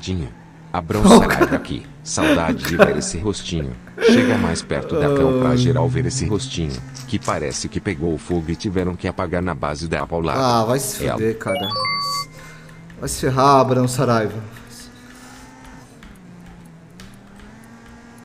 Nandinho. Abrão Saraiva aqui. Saudade de ver esse rostinho. Chega mais perto da cão pra geral ver esse rostinho. Que parece que pegou fogo e tiveram que apagar na base da paulada. Ah, vai se fuder, cara. Vai se ferrar, Abrão Saraiva.